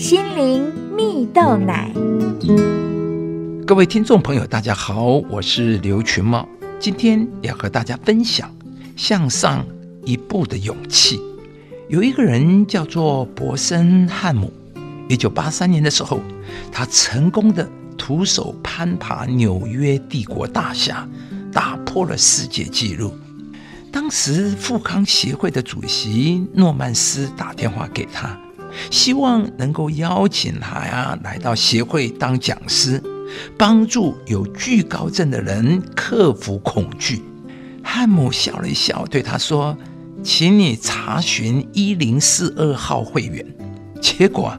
心灵蜜豆奶。 各位听众朋友大家好，我是刘群茂，今天要和大家分享向上一步的勇气。有一个人叫做伯森汉姆，1983年的时候，他成功的徒手攀爬纽约帝国大厦，打破了世界纪录。当时富康协会的主席诺曼斯打电话给他，希望能够邀请他来到协会当讲师，帮助有惧高症的人克服恐惧。汉姆笑了一笑，对他说：请你查询1042号会员。结果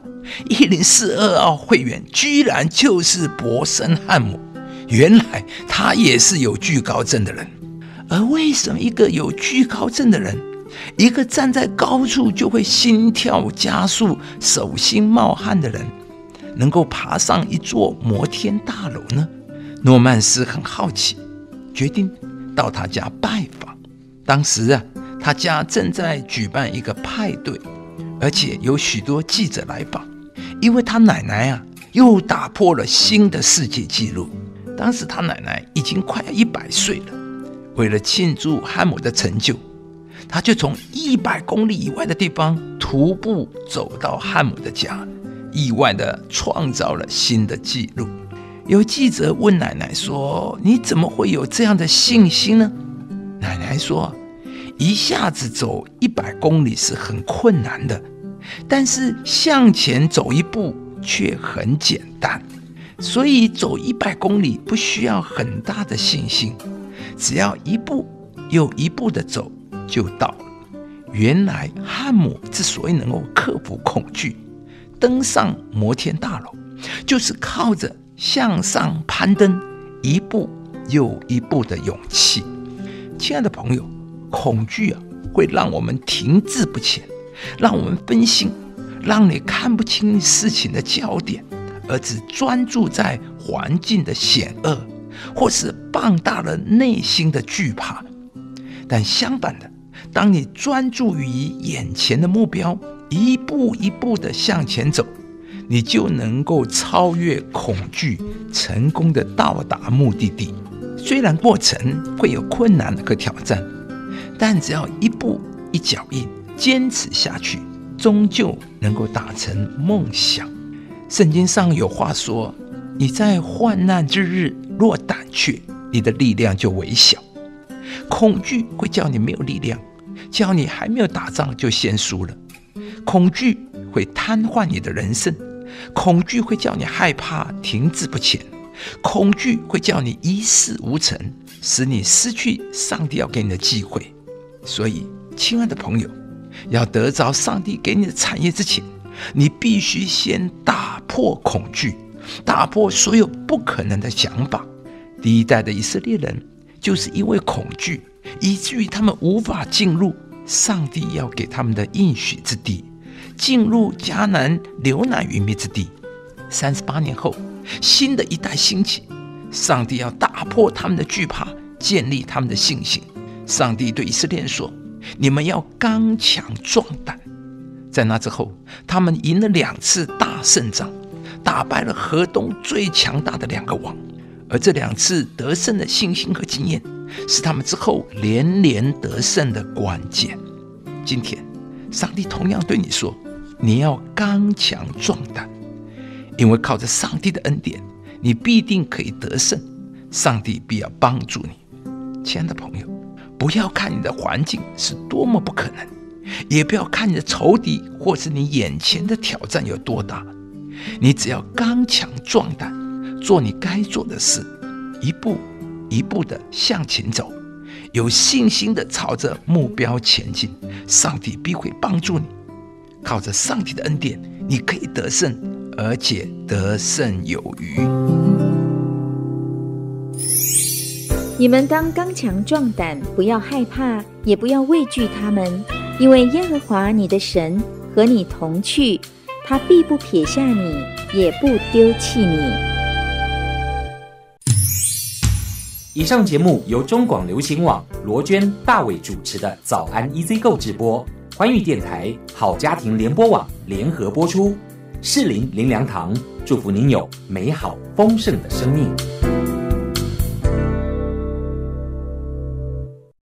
1042号会员居然就是伯森汉姆，原来他也是有惧高症的人。而为什么一个有惧高症的人，一个站在高处就会心跳加速、手心冒汗的人，能够爬上一座摩天大楼呢？诺曼斯很好奇，决定到他家拜访。当时他家正在举办一个派对，而且有许多记者来访，因为他奶奶又打破了新的世界纪录。当时他奶奶已经快要100岁了。为了庆祝汉姆的成就，他就从100公里以外的地方徒步走到汉姆的家，意外地创造了新的纪录。有记者问奶奶说：你怎么会有这样的信心呢？奶奶说：一下子走100公里是很困难的，但是向前走一步却很简单，所以走100公里不需要很大的信心，只要一步又一步的走就到了。原来汉姆之所以能够克服恐惧，登上摩天大楼，就是靠着向上攀登一步又一步的勇气。亲爱的朋友，恐惧会让我们停滞不前，让我们分心，让你看不清事情的焦点，而只专注在环境的险恶，或是放大了内心的惧怕。但相反的，当你专注于眼前的目标，一步一步的向前走，你就能够超越恐惧，成功的到达目的地。虽然过程会有困难和挑战，但只要一步一脚印，坚持下去，终究能够达成梦想。圣经上有话说：你在患难之日若胆怯，你的力量就微小。恐惧会叫你没有力量，叫你还没有打仗就先输了。恐惧会瘫痪你的人生，恐惧会叫你害怕停滞不前，恐惧会叫你一事无成，使你失去上帝要给你的机会。所以亲爱的朋友，要得着上帝给你的产业之前，你必须先打破恐惧，打破所有不可能的想法。第一代的以色列人就是因为恐惧，以至于他们无法进入上帝要给他们的应许之地，进入迦南流奶与蜜之地。38年后，新的一代兴起，上帝要打破他们的惧怕，建立他们的信心。上帝对以色列人说：你们要刚强壮胆。在那之后，他们赢了2次大胜仗，打败了河东最强大的2个王。而这2次得胜的信心和经验，是他们之后连连得胜的关键。今天上帝同样对你说，你要刚强壮胆，因为靠着上帝的恩典，你必定可以得胜，上帝必要帮助你。亲爱的朋友，不要看你的环境是多么不可能，也不要看你的仇敌或是你眼前的挑战有多大，你只要刚强壮胆，做你该做的事，一步一步的向前走，有信心的朝着目标前进，上帝必会帮助你。靠着上帝的恩典，你可以得胜，而且得胜有余。 你们当刚强壮胆，不要害怕，也不要畏惧他们，因为耶和华你的神和你同去，他必不撇下你，也不丢弃你。 以上节目由中广流行网罗娟、大伟主持的早安 EZ 购直播，欢愉电台、好家庭联播网联合播出。 士林灵粮堂祝福您有美好丰盛的生命。